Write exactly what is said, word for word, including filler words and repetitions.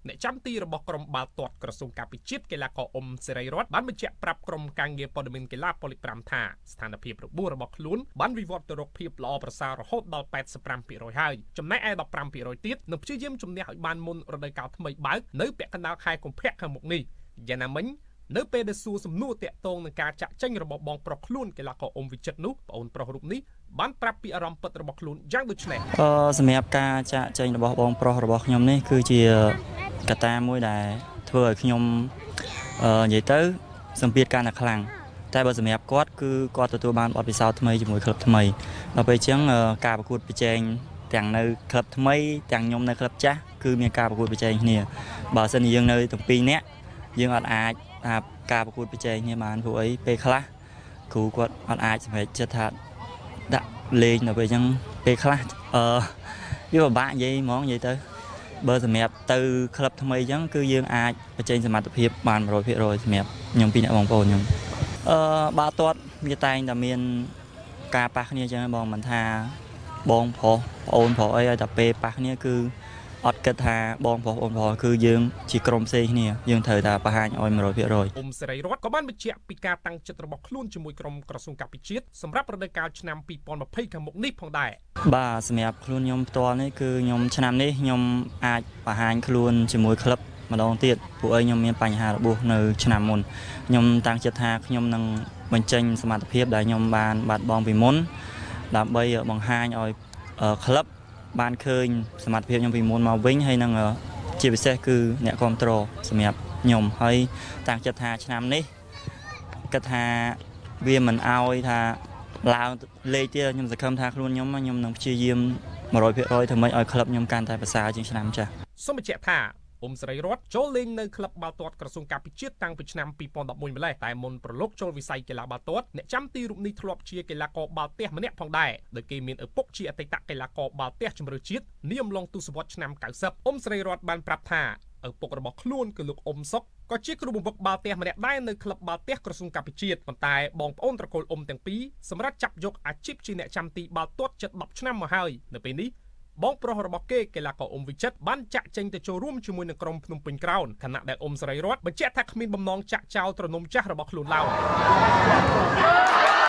អ្នកចាំទីរបស់ក្រុមបាល់ទាត់ក្រសួងការពិជាតិកីឡាករអ៊ុំសេរីរតបានបញ្ជាក់ប្រាប់ក្រុមការងារព័ត៌មានកីឡាប៉ូលីស 5 ថាស្ថានភាពរបួសរបស់ខ្លួនបានវិវត្តទៅរកភាពល្អប្រសើររហូតដល់ 八十五%ហើយចំណែកឯ 十五%ទៀតនឹងព្យាយាមជំនះឲ្យបានមុនរដូវកាលថ្មីបើកនៅពាក់កណ្ដាលខែកុម្ភៈខាងមុខនេះយ៉ាងណាមិញនៅពេលដែលសួរសំណួរតាក់ទងនឹងការចាក់ចេញរបស់បងប្រុសខ្លួនកីឡាករអ៊ុំវិចិត្រនោះប្អូនប្រុសរូបនេះបានប្រាប់ពីអារម្មណ៍ពិតរបស់ខ្លួនយ៉ាងដូចនេះអឺសម្រាប់ការចាក់ចេញរបស់បងប្រុសរបស់ខ្ញុំនេះគឺជាកត្តាមួយដែលធ្វើឲ្យខ្ញុំអឺនិយាយទៅសម្ពាធកាន់តែខ្លាំងតែបើសម្រាប់គាត់គឺគាត់ទទួលបានបទពិសោធន៍ថ្មីជាមួយក្លឹបថ្មីដល់ពេលអញ្ចឹងការប្រកួតប្រជែងទាំងនៅក្លឹបថ្មីទាំងខ្ញុំនៅក្លឹបចាស់គឺមានការប្រកួតប្រជែងគ្នាបើសិនជាយើងនៅទាំងពីរនាក់យើងអត់អាចថាការប្រកួតប្រជែងគ្នាបានព្រោះអីពេលខ្លះគ្រូគាត់អត់អាចសម្រេចចិត្តថាដាក់លេងដល់ពេលអញ្ចឹងពេលខ្លះអឺវាពិបាកនិយាយហ្មងនិយាយទៅបើសម្រាប់ទៅក្លឹបថ្មីអញ្ចឹងគឺយើងអាចបញ្ចេញសមត្ថភាពបាន một trăm phần trăm សម្រាប់ខ្ញុំពីអ្នកបងប្អូនខ្ញុំអឺបាល់ទាត់វាតែងតែមានការប៉ះគ្នាអញ្ចឹងបងមិនថាបងប្រុសប្អូនប្រុសអីឲ្យតែពេលប៉ះគ្នាគឺអត់គិតថាបងប្រុសបងប្រុសគឺយើងជាក្រុមផ្សេងគ្នាយើងត្រូវតែបង្ហាញឲ្យ một trăm phần trăm អ៊ុំសេរីរតក៏បានបញ្ជាក់ពីការតាំងចិត្តរបស់ខ្លួនជាមួយក្រុមក្រសួងការពិជាតិសម្រាប់រដូវកាលឆ្នាំ ពីរពាន់ម្ភៃ ខាងមុខនេះផងដែរបាទសម្រាប់ខ្លួនខ្ញុំផ្ទាល់នេះគឺខ្ញុំឆ្នាំនេះខ្ញុំអាចបង្ហាញខ្លួនជាមួយក្លឹបម្ដងទៀតពួកឯងខ្ញុំមានបញ្ហារបួសនៅឆ្នាំមុនខ្ញុំតាំងចិត្តថាខ្ញុំនឹងបញ្ចេញសមត្ថភាពដែលខ្ញុំបានបាត់បង់ពីមុនដើម្បីបង្ហាញឲ្យក្លឹបបានឃើញសមត្ថភាពខ្ញុំពីមុនមកវិញហើយនឹងជាពិសេសគឺអ្នកគ្រប់គ្រងសម្រាប់ខ្ញុំហើយតាំងចិត្តថាឆ្នាំនេះគិតថាវាមិនអោយថាឡើងលេខទៀតខ្ញុំសង្ឃឹមថាខ្លួនខ្ញុំខ្ញុំនឹងព្យាយាម một trăm phần trăm ធ្វើម៉េចឲ្យក្លឹបខ្ញុំកាន់តែប្រសើរជាងឆ្នាំចាស់សូមបញ្ជាក់ថាអ៊ុំសេរីរតចូលលេងនៅក្លឹបបាល់ទាត់ក្រសួងការពិជាតិតាំងពីឆ្នាំ ពីរពាន់ដប់មួយ ម្លេះតែមុនប្រឡូកចូលវិស័យកីឡាបាល់ទាត់អ្នកចាំទីរូបនេះធ្លាប់ជាកីឡាករបាល់ទះម្នាក់ផងដែរដោយគេមានឪពុកជាអតីតកីឡាករបាល់ទះជម្រើសជាតិនាអំឡុងទសវត្សរ៍ឆ្នាំ 九十 អ៊ុំសេរីរតបានប្រាប់ថាឪពុករបស់ខ្លួនគឺលោកអ៊ុំសុកក៏ជាគ្រូបង្វឹកបាល់ទះម្នាក់ដែរនៅក្លឹបបាល់ទះក្រសួងការពិជាតិប៉ុន្តែបងប្អូនត្រកូលអ៊ុំទាំងពីរសម្រាប់ចាប់យកអាជីពជាអ្នកចាំទីបាល់ទាត់ជិត ដប់ ឆ្នាំមកហើយនៅពេលនេះបងប្រុសរបស់គេកីឡាករអ៊ុំវិចិត្របានចាក់ចេញទៅចូលរួមជាមួយនឹងក្រុមភ្នំពេញក្រោនខណៈដែលអ៊ុំសេរីរតបញ្ជាក់ថាគ្មានបំណងចាក់ចោលត្រនំចាស់របស់ខ្លួនឡើយ